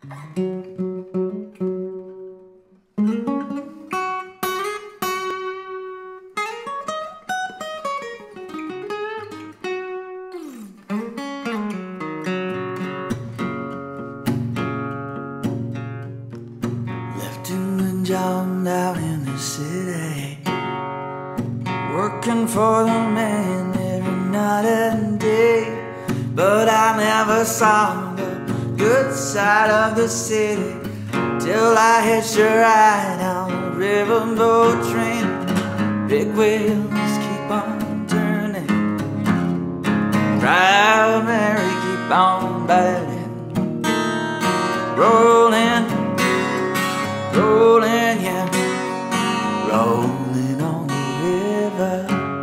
Job out in the city, working for the man every night and day. But I never saw the good side of the city till I hitched a ride on a riverboat train. Big wheels keep on turning, drive Mary, keep on biting, rolling, rolling, yeah, rolling on the river.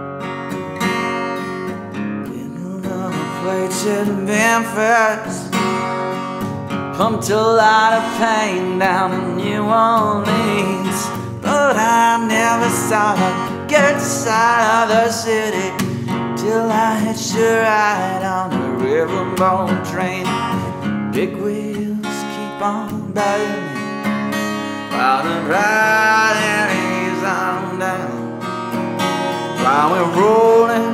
Getting on the flights in Memphis, pumped a lot of pain down in New Orleans. But I never saw the good side of the city till I hitched a ride on the riverboat train. Big wheels keep on biting while the riding is on down, while we're rolling,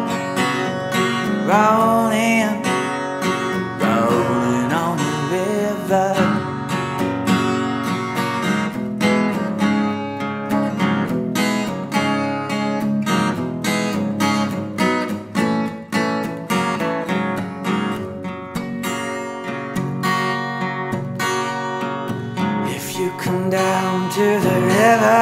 rolling, rolling on the river. You come down to the river,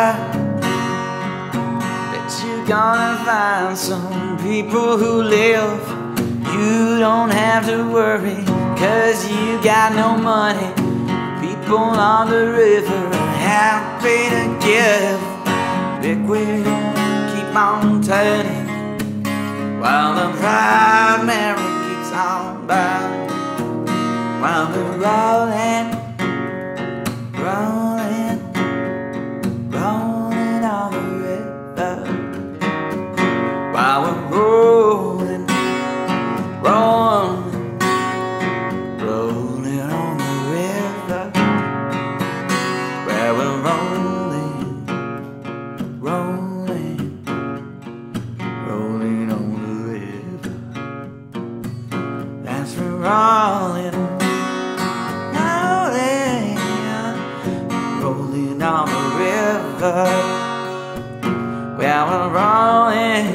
bet you're gonna find some people who live. You don't have to worry, 'cause you got no money. People on the river are happy to give. Big wheel keep on turning, while the primary keeps on burning, while we're rolling, rolling, rolling on the river, while we're rolling, rolling, rolling on the river, where we're rolling, rolling, rolling on the river. That's for rolling, rolling on the river, where we're rolling,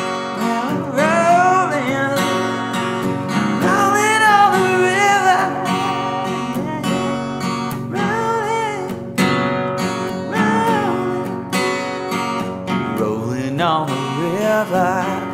rolling, rolling on the river, rolling, rolling, rolling on the river.